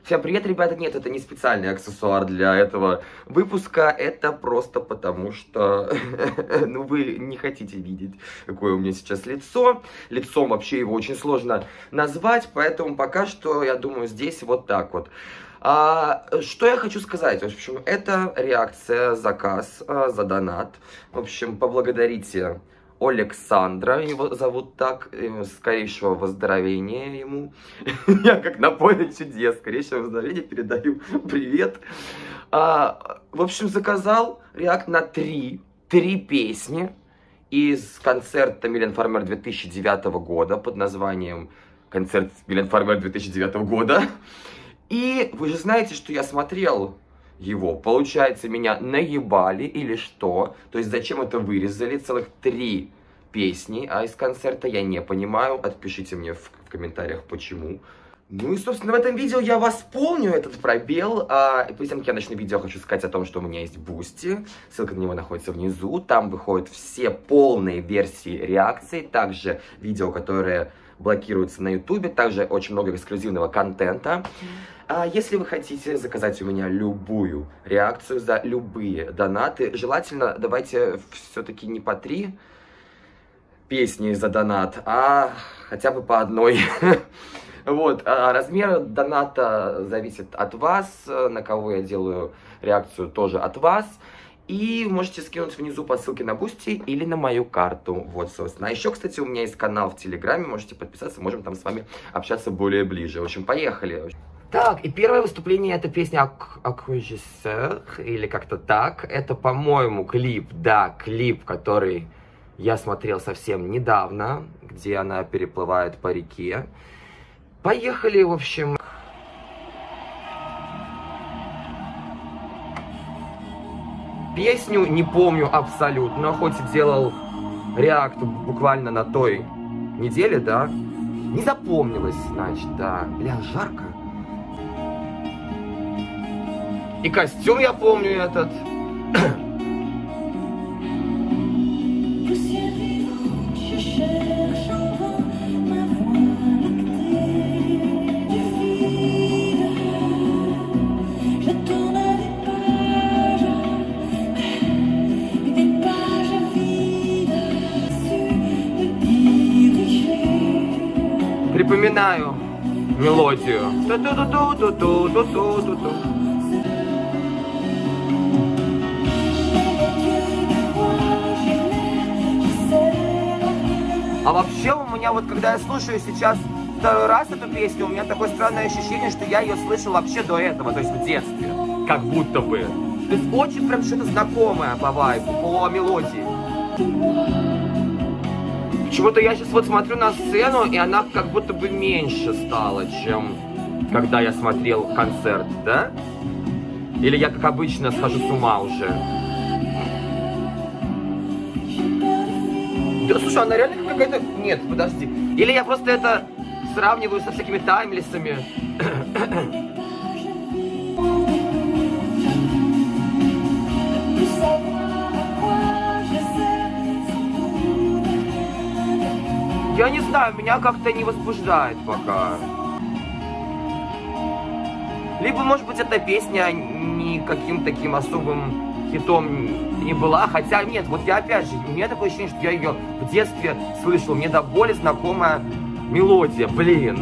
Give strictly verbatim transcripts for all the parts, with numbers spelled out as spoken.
Всем привет, ребята! Нет, это не специальный аксессуар для этого выпуска, это просто потому, что ну, вы не хотите видеть, какое у меня сейчас лицо. Лицом вообще его очень сложно назвать, поэтому пока что, я думаю, здесь вот так вот. А, что я хочу сказать? В общем, это реакция, заказ а, за донат. В общем, поблагодарите Александра, его зовут так, скорейшего выздоровления ему. Я как на поле чудес, скорейшего выздоровления передаю привет. А, в общем, заказал реакт на три, три песни из концерта Милен Фармер две тысячи девятого года под названием «Концерт Милен Фармер две тысячи девятого года». И вы же знаете, что я смотрел его. Получается, меня наебали или что? То есть, зачем это вырезали? Целых три песни, а из концерта я не понимаю. Отпишите мне в, в комментариях, почему. Ну и, собственно, в этом видео я восполню этот пробел. А, перед тем, как я начну видео, хочу сказать о том, что у меня есть Boosty. Ссылка на него находится внизу. Там выходят все полные версии реакций. Также видео, которые блокируются на ютубе. Также очень много эксклюзивного контента. А если вы хотите заказать у меня любую реакцию за любые донаты, желательно давайте все-таки не по три песни за донат, а хотя бы по одной. Вот, а размер доната зависит от вас, на кого я делаю реакцию тоже от вас. И можете скинуть внизу по ссылке на Boosty или на мою карту. Вот, собственно. А еще, кстати, у меня есть канал в Телеграме, можете подписаться, можем там с вами общаться более ближе. В общем, поехали. Так, и первое выступление — это песня «Аккуэжисер», или как-то так. Это, по-моему, клип, да, клип, который я смотрел совсем недавно, где она переплывает по реке. Поехали, в общем. Песню не помню абсолютно, хоть и делал реакт буквально на той неделе, да. Не запомнилось, значит, да. Бля, жарко. И костюм я помню этот. Припоминаю мелодию. Ту-ту-ту-ту-ту-ту-ту-ту-ту. А вообще у меня вот, когда я слушаю сейчас второй раз эту песню, у меня такое странное ощущение, что я ее слышал вообще до этого, то есть в детстве, как будто бы. То есть очень прям что-то знакомое по вайбу, по мелодии. Почему-то я сейчас вот смотрю на сцену, и она как будто бы меньше стала, чем когда я смотрел концерт, да? Или я, как обычно, схожу с ума уже? Да, слушай, она реально какая-то... Нет, подожди. Или я просто это сравниваю со всякими таймлессами. Я не знаю, меня как-то не возбуждает пока. Либо, может быть, эта песня никаким таким особым хитом не была. Хотя, нет, вот я опять же, у меня такое ощущение, что я ее в детстве слышал. Мне до боли знакомая мелодия, блин.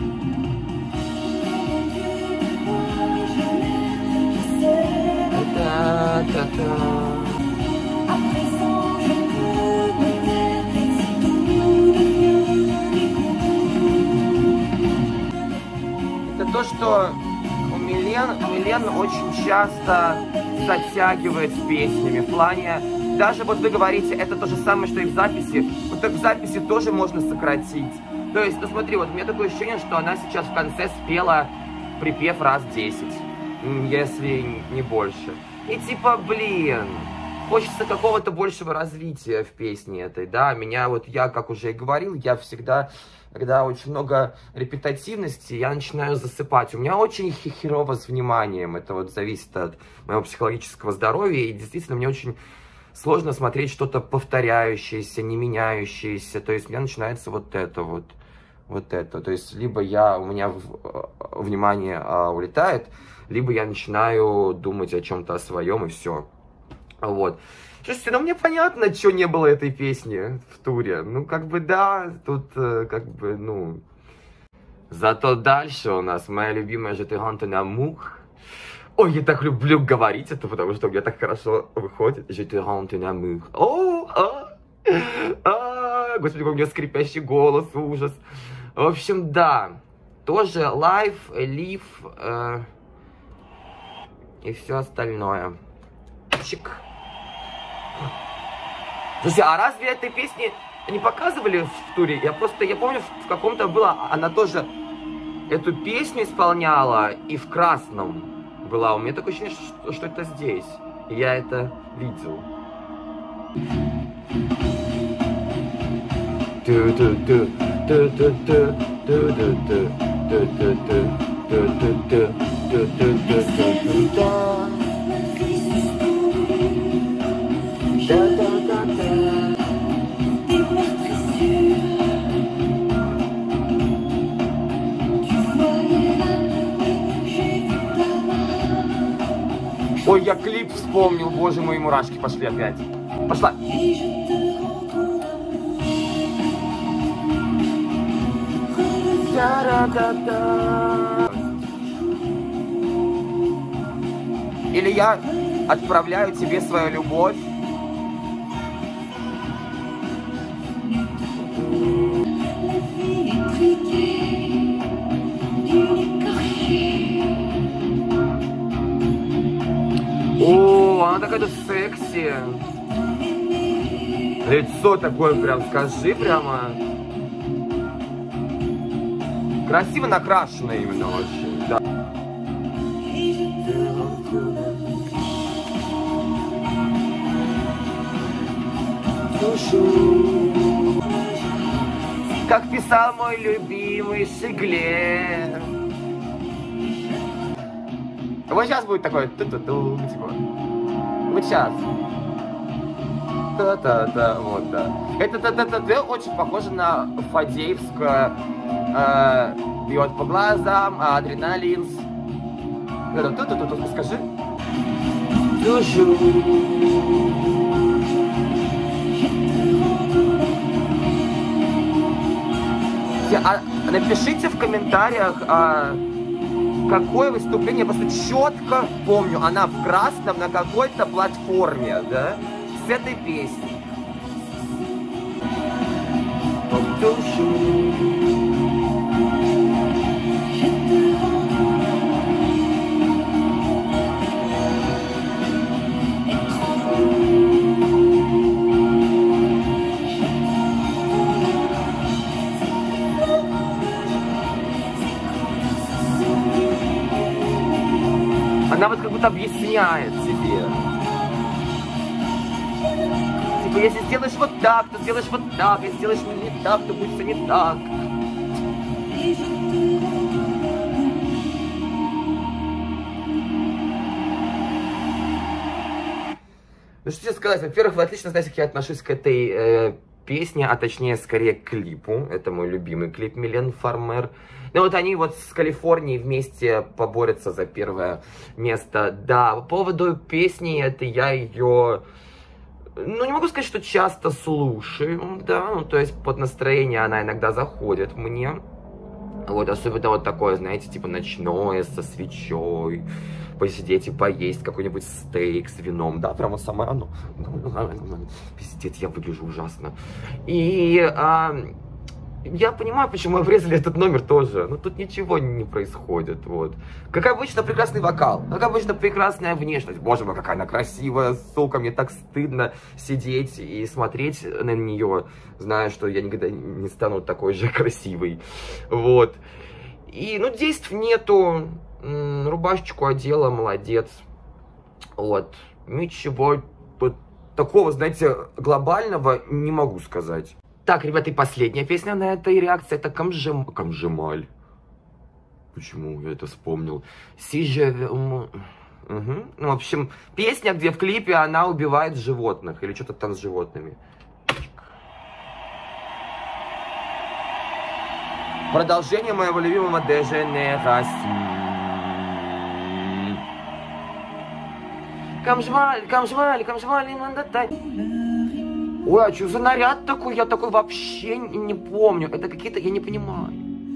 Та-та-та-та. То, что у Милен, Милен очень часто затягивает с песнями. В плане, даже вот вы говорите, это то же самое, что и в записи. Вот так в записи тоже можно сократить. То есть, ну смотри, вот у меня такое ощущение, что она сейчас в конце спела припев раз десять, если не больше. И типа, блин, хочется какого-то большего развития в песне этой, да. Меня вот, я, как уже и говорил, я всегда... Когда очень много репетативности, я начинаю засыпать. У меня очень херово с вниманием. Это вот зависит от моего психологического здоровья. И действительно, мне очень сложно смотреть что-то повторяющееся, не меняющееся. То есть у меня начинается вот это вот. Вот это. То есть, либо я, у меня в, внимание а, улетает, либо я начинаю думать о чем-то о своем, и все. Вот. Слушайте, ну мне понятно, что не было этой песни в туре. Ну, как бы, да, тут, как бы, ну... Зато дальше у нас моя любимая «Je te rends ton amour». Ой, я так люблю говорить это, потому что у меня так хорошо выходит. «Je te rends ton amour». О, а, а, господи, какой у меня скрипящий голос, ужас. В общем, да, тоже live, live э, и все остальное. Чик. Слушай, а разве этой песни не показывали в туре? Я просто, я помню, в каком-то было, она тоже эту песню исполняла, и в красном была. У меня такое ощущение, что, что это здесь. И я это видел. Ой, я клип вспомнил, боже мой, мурашки пошли опять. Пошла. Или я отправляю тебе свою любовь. О, она такая тут секси. Лицо такое прям, скажи прямо. Красиво накрашено именно очень, да. Как писал мой любимый Шегле. Вот сейчас будет такое ту-ту-ту, типа. Вот сейчас. Та-та-та, вот, да. Это та-та-та-та очень похоже на фадеевское э, бьет по глазам, адреналин. Это ту-ту-ту, скажи. Душу. А, напишите в комментариях, а, какое выступление, я просто четко помню, она в красном на какой-то платформе, да, с этой песней. Она вот как будто объясняет себе. Типа, если сделаешь вот так, то сделаешь вот так. Если сделаешь не так, то будет все не так. Ну что тебе сказать? Во-первых, вы отлично знаете, как я отношусь к этой э, песне, а точнее, скорее, к клипу. Это мой любимый клип Милен Фармер. Ну вот они вот с Калифорнией вместе поборются за первое место. Да, по поводу песни, это я ее, ну не могу сказать, что часто слушаю, да, ну то есть под настроение она иногда заходит мне. Вот, особенно вот такое, знаете, типа ночное, со свечой, посидеть и поесть какой-нибудь стейк с вином, да, прямо самое оно. Пиздец, я выгляжу ужасно. И... А... Я понимаю, почему обрезали этот номер тоже, но тут ничего не происходит, вот. Как обычно, прекрасный вокал, как обычно, прекрасная внешность. Боже мой, какая она красивая, сука, мне так стыдно сидеть и смотреть на нее, зная, что я никогда не стану такой же красивой, вот. И, ну, действий нету, рубашечку одела, молодец, вот. Ничего вот такого, знаете, глобального не могу сказать. Так, ребята, и последняя песня на этой реакции, это Камжем... Камжемаль. Почему я это вспомнил? Сиже... Угу. Ну, в общем, песня, где в клипе она убивает животных, или что-то там с животными. Продолжение моего любимого Деженерации. Камжваль, камжваль, камжваль, надо дать. Ой, а что за наряд такой? Я такой вообще не помню. Это какие-то, я не понимаю.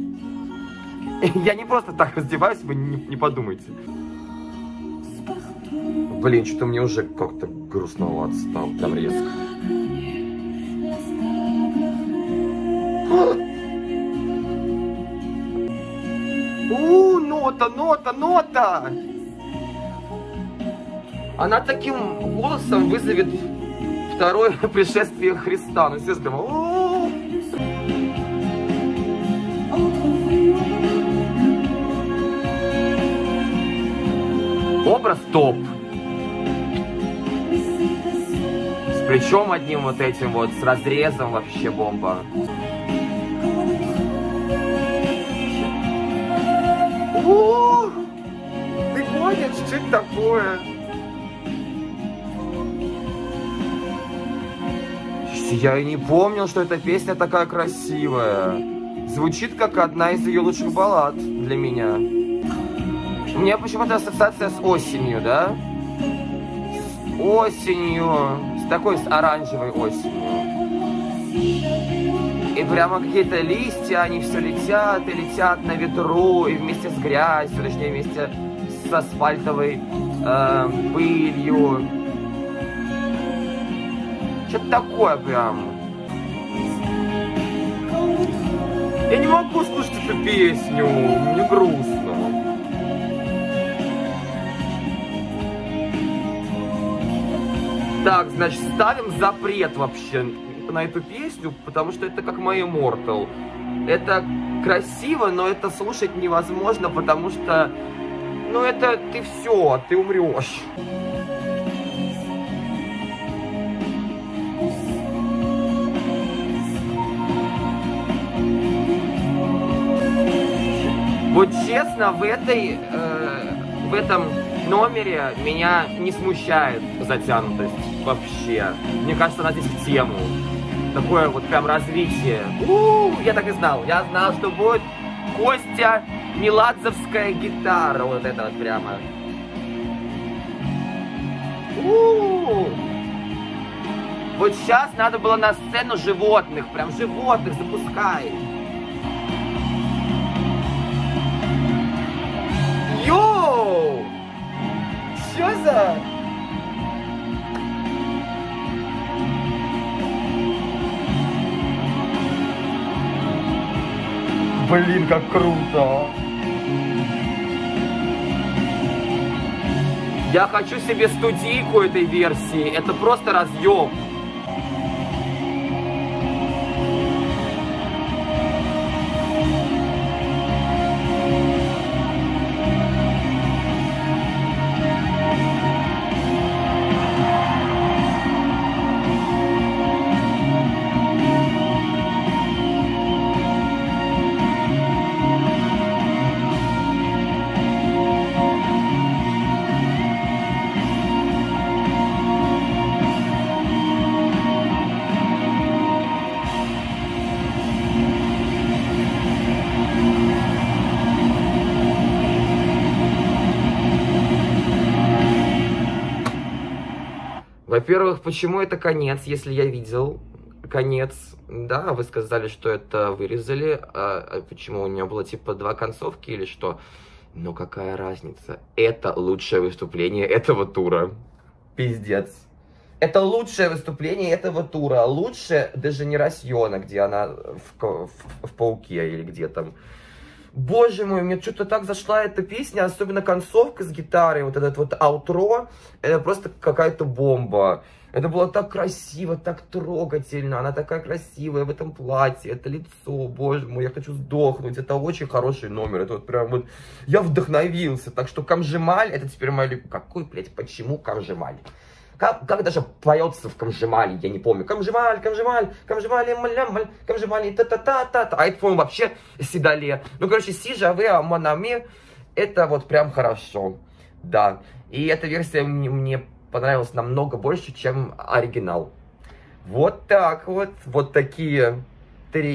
Я не просто так раздеваюсь, вы не, не подумайте. Блин, что-то мне уже как-то грустновато стало, там резко. У, нота, нота, нота! Она таким голосом вызовет второе пришествие Христа. Ну, все прямо... Образ топ. С плечом одним вот этим вот, с разрезом вообще бомба. О, ты понял, что это такое? Я и не помнил, что эта песня такая красивая. Звучит как одна из ее лучших баллад для меня. У меня почему-то ассоциация с осенью, да? С осенью. С такой, с оранжевой осенью. И прямо какие-то листья, они все летят и летят на ветру. И вместе с грязью, точнее, вместе с асфальтовой э, пылью. Что-то такое прям. Я не могу слушать эту песню, мне грустно. Так, значит, ставим запрет вообще на эту песню, потому что это как My Immortal. Это красиво, но это слушать невозможно, потому что, ну это ты все, ты умрешь. Вот честно, в этой, э, в этом номере меня не смущает затянутость вообще. Мне кажется, она здесь в тему. Такое вот прям развитие. У-у-у, я так и знал. Я знал, что будет Костя Меладзовская гитара. Вот это вот прямо. У-у-у. Вот сейчас надо было на сцену животных. Прям животных запускай. Йоу! Что за... Блин, как круто! Я хочу себе студийку этой версии. Это просто разъем. Во-первых, почему это конец, если я видел конец? Да, вы сказали, что это вырезали. А почему у него было типа два концовки или что? Но какая разница? Это лучшее выступление этого тура. Пиздец. Это лучшее выступление этого тура. Лучше Деженерасьона, где она в, в, в пауке или где там. Боже мой, мне что-то так зашла эта песня, особенно концовка с гитарой, вот этот вот аутро, это просто какая-то бомба. Это было так красиво, так трогательно, она такая красивая в этом платье, это лицо, боже мой, я хочу сдохнуть, это очень хороший номер, это вот прям вот, я вдохновился, так что Камжималь, это теперь моя любовь. Какой, блядь, почему Камжималь? Как, как даже поется в Камжимале, я не помню. Камжималь, Камжималь, Камжималь, малямаль, Камжималь, та-та-та-та-та. А это, по-моему, вообще Сидале. Ну, короче, Сижаве, Монами, это вот прям хорошо. Да. И эта версия мне, мне понравилась намного больше, чем оригинал. Вот так вот. Вот такие три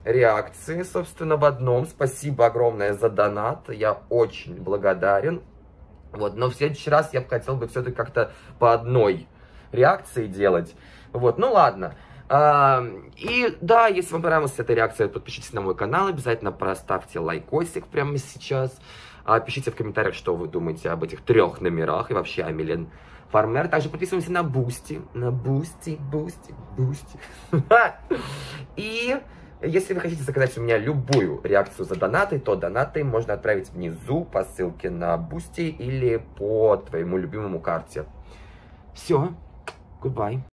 реакции, собственно, в одном. Спасибо огромное за донат, я очень благодарен. Вот, но в следующий раз я бы хотел бы все-таки как-то по одной реакции делать. Вот, ну ладно. А, и да, если вам понравилась эта реакция, подпишитесь на мой канал, обязательно проставьте лайкосик прямо сейчас. А, пишите в комментариях, что вы думаете об этих трех номерах и вообще о Милен Фармер. Также подписываемся на Бусти, на Бусти, Бусти, Бусти. И если вы хотите заказать у меня любую реакцию за донаты, то донаты можно отправить внизу по ссылке на Бусти или по твоему любимому карте. Все, goodbye.